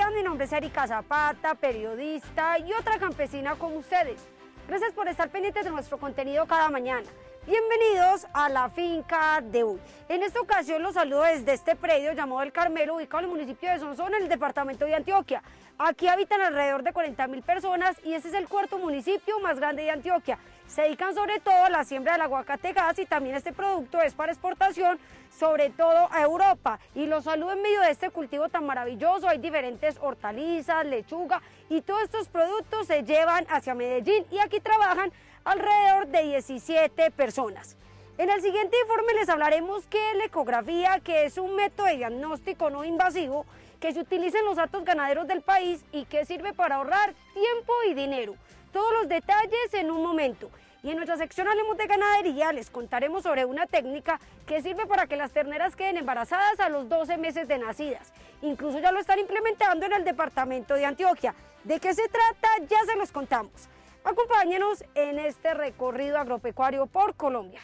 días, mi nombre es Erika Zapata, periodista y otra campesina como ustedes. Gracias por estar pendientes de nuestro contenido cada mañana. Bienvenidos a la finca de hoy. En esta ocasión los saludo desde este predio llamado El Carmelo, ubicado en el municipio de Sonsón, en el departamento de Antioquia. Aquí habitan alrededor de 40.000 personas y este es el cuarto municipio más grande de Antioquia. Se dedican sobre todo a la siembra del aguacate gas y también este producto es para exportación, sobre todo a Europa. Y los saludo en medio de este cultivo tan maravilloso. Hay diferentes hortalizas, lechuga y todos estos productos se llevan hacia Medellín y aquí trabajan alrededor de 17 personas. En el siguiente informe les hablaremos qué es la ecografía, que es un método de diagnóstico no invasivo que se utiliza en los hatos ganaderos del país y que sirve para ahorrar tiempo y dinero. Todos los detalles en un momento. Y en nuestra sección Hablemos de Ganadería les contaremos sobre una técnica que sirve para que las terneras queden embarazadas a los 12 meses de nacidas. Incluso ya lo están implementando en el departamento de Antioquia. ¿De qué se trata? Ya se los contamos. Acompáñenos en este recorrido agropecuario por Colombia.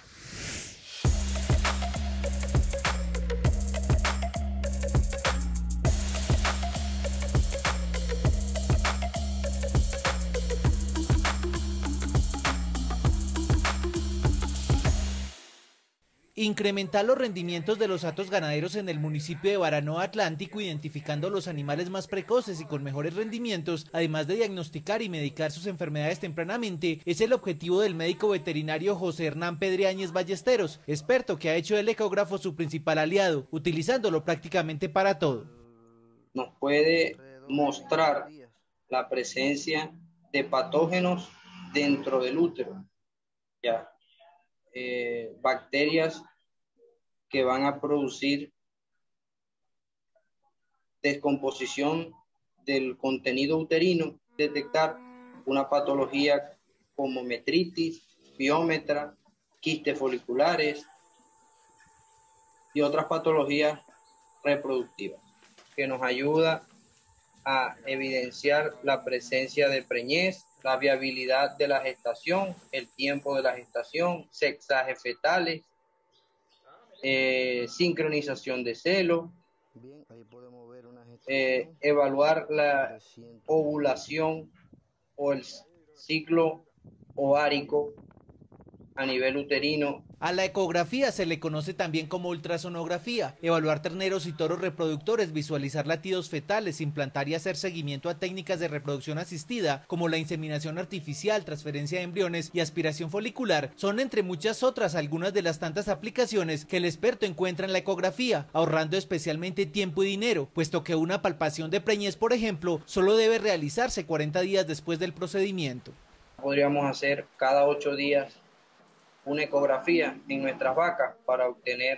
Incrementar los rendimientos de los hatos ganaderos en el municipio de Baranoa Atlántico, identificando los animales más precoces y con mejores rendimientos, además de diagnosticar y medicar sus enfermedades tempranamente, es el objetivo del médico veterinario José Hernán Pedriáñez Ballesteros, experto que ha hecho del ecógrafo su principal aliado, utilizándolo prácticamente para todo. Nos puede mostrar la presencia de patógenos dentro del útero, ya. Bacterias que van a producir descomposición del contenido uterino, detectar una patología como metritis, piómetra, quistes foliculares y otras patologías reproductivas, que nos ayuda a evidenciar la presencia de preñez, la viabilidad de la gestación, el tiempo de la gestación, sexajes fetales, sincronización de celo, evaluar la ovulación o el ciclo ovárico a nivel uterino. A la ecografía se le conoce también como ultrasonografía, evaluar terneros y toros reproductores, visualizar latidos fetales, implantar y hacer seguimiento a técnicas de reproducción asistida como la inseminación artificial, transferencia de embriones y aspiración folicular, son entre muchas otras algunas de las tantas aplicaciones que el experto encuentra en la ecografía, ahorrando especialmente tiempo y dinero, puesto que una palpación de preñez, por ejemplo, solo debe realizarse 40 días después del procedimiento. Podríamos hacer cada 8 días una ecografía en nuestras vacas para obtener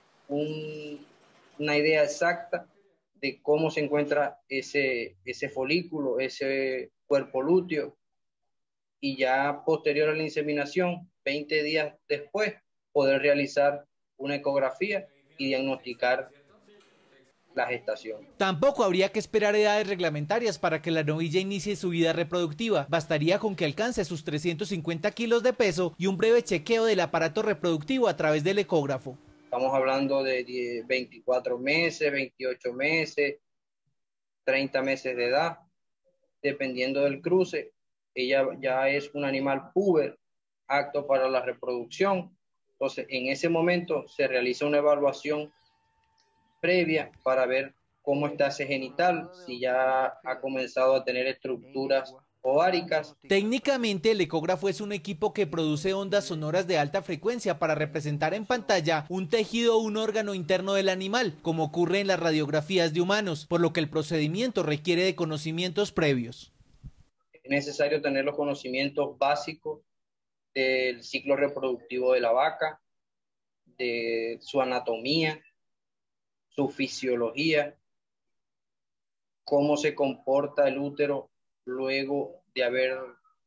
una idea exacta de cómo se encuentra ese folículo, ese cuerpo lúteo, y ya posterior a la inseminación, 20 días después, poder realizar una ecografía y diagnosticar la gestación. Tampoco habría que esperar edades reglamentarias para que la novilla inicie su vida reproductiva. Bastaría con que alcance sus 350 kilos de peso y un breve chequeo del aparato reproductivo a través del ecógrafo. Estamos hablando de 24 meses, 28 meses, 30 meses de edad, dependiendo del cruce. Ella ya es un animal puber, apto para la reproducción. Entonces, en ese momento se realiza una evaluación previa para ver cómo está ese genital, si ya ha comenzado a tener estructuras ováricas. Técnicamente el ecógrafo es un equipo que produce ondas sonoras de alta frecuencia para representar en pantalla un tejido o un órgano interno del animal, como ocurre en las radiografías de humanos, por lo que el procedimiento requiere de conocimientos previos. Es necesario tener los conocimientos básicos del ciclo reproductivo de la vaca, de su anatomía, su fisiología, cómo se comporta el útero luego de haber,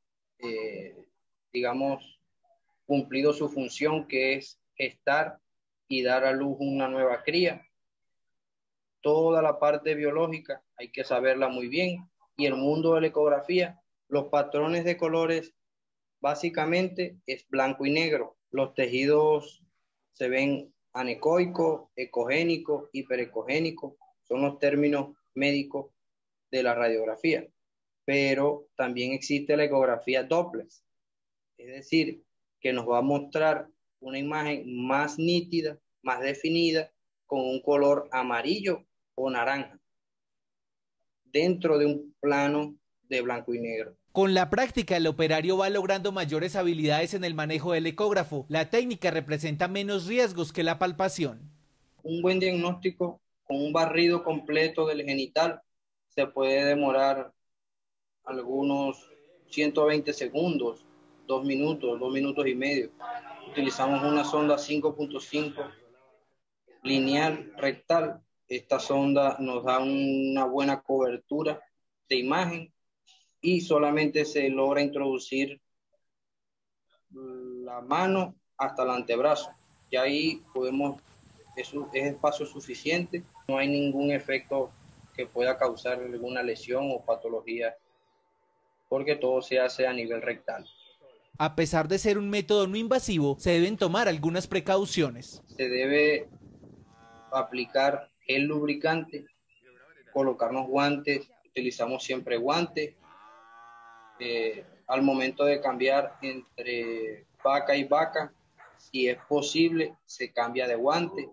digamos, cumplido su función, que es gestar y dar a luz una nueva cría. Toda la parte biológica hay que saberla muy bien, y el mundo de la ecografía, los patrones de colores básicamente es blanco y negro. Los tejidos se ven anecoico, ecogénico, hiperecogénico, son los términos médicos de la radiografía, pero también existe la ecografía Doppler, es decir, que nos va a mostrar una imagen más nítida, más definida, con un color amarillo o naranja, dentro de un plano de blanco y negro. Con la práctica, el operario va logrando mayores habilidades en el manejo del ecógrafo. La técnica representa menos riesgos que la palpación. Un buen diagnóstico con un barrido completo del genital se puede demorar algunos 120 segundos, 2 minutos, 2 minutos y medio. Utilizamos una sonda 5.5 lineal rectal. Esta sonda nos da una buena cobertura de imagen y solamente se logra introducir la mano hasta el antebrazo. Y ahí es espacio suficiente, no hay ningún efecto que pueda causar alguna lesión o patología, porque todo se hace a nivel rectal. A pesar de ser un método no invasivo, se deben tomar algunas precauciones. Se debe aplicar gel lubricante, colocarnos guantes, utilizamos siempre guantes. Al momento de cambiar entre vaca y vaca, si es posible, se cambia de guante.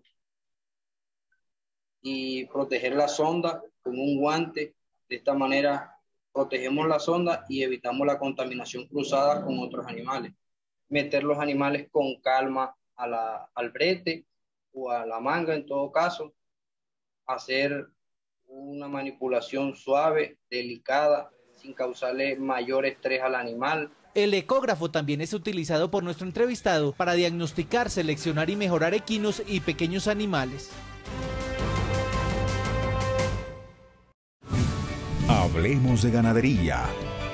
Y proteger la sonda con un guante, de esta manera protegemos la sonda y evitamos la contaminación cruzada con otros animales. Meter los animales con calma al brete o a la manga en todo caso. Hacer una manipulación suave, delicada, sin causarle mayor estrés al animal. El ecógrafo también es utilizado por nuestro entrevistado para diagnosticar, seleccionar y mejorar equinos y pequeños animales. Hablemos de ganadería.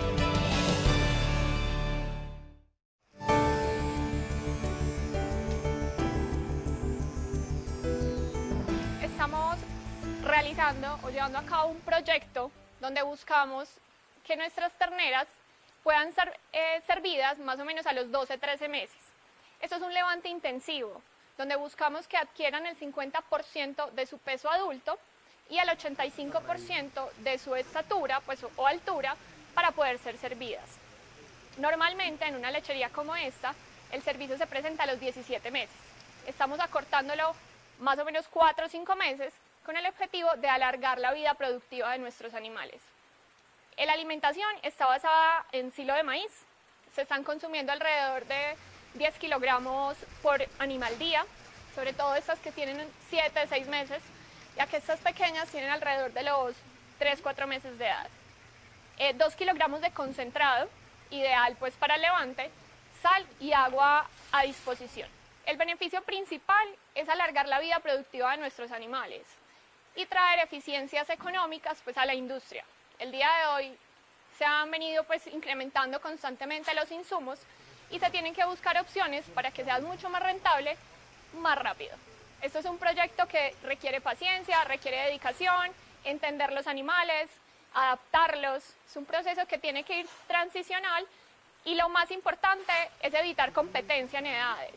Estamos realizando o llevando a cabo un proyecto donde buscamos que nuestras terneras puedan ser servidas más o menos a los 12-13 meses. Esto es un levante intensivo, donde buscamos que adquieran el 50% de su peso adulto y el 85% de su estatura o altura para poder ser servidas. Normalmente en una lechería como esta, el servicio se presenta a los 17 meses. Estamos acortándolo más o menos 4 o 5 meses con el objetivo de alargar la vida productiva de nuestros animales. La alimentación está basada en silo de maíz. Se están consumiendo alrededor de 10 kilogramos por animal día, sobre todo estas que tienen 7, 6 meses, ya que estas pequeñas tienen alrededor de los 3-4 meses de edad. 2 kilogramos de concentrado, ideal pues para el levante, sal y agua a disposición. El beneficio principal es alargar la vida productiva de nuestros animales y traer eficiencias económicas pues a la industria. El día de hoy se han venido pues incrementando constantemente los insumos y se tienen que buscar opciones para que sea mucho más rentable, más rápido. Esto es un proyecto que requiere paciencia, requiere dedicación, entender los animales, adaptarlos. Es un proceso que tiene que ir transicional y lo más importante es evitar competencia en edades.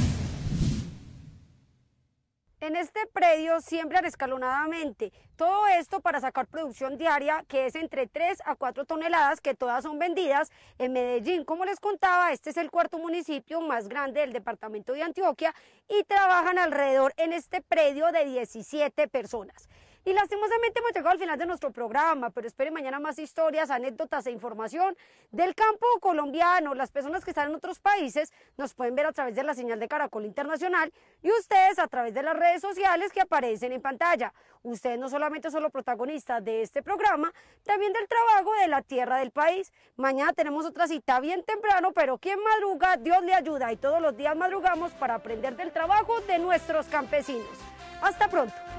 En este predio siembran escalonadamente, todo esto para sacar producción diaria que es entre 3 a 4 toneladas que todas son vendidas en Medellín. Como les contaba, este es el cuarto municipio más grande del departamento de Antioquia y trabajan alrededor en este predio de 17 personas. Y lastimosamente hemos llegado al final de nuestro programa, pero esperen mañana más historias, anécdotas e información del campo colombiano. Las personas que están en otros países nos pueden ver a través de la señal de Caracol Internacional y ustedes a través de las redes sociales que aparecen en pantalla. Ustedes no solamente son los protagonistas de este programa, también del trabajo de la tierra del país. Mañana tenemos otra cita bien temprano, pero quien madruga, Dios le ayuda y todos los días madrugamos para aprender del trabajo de nuestros campesinos. Hasta pronto.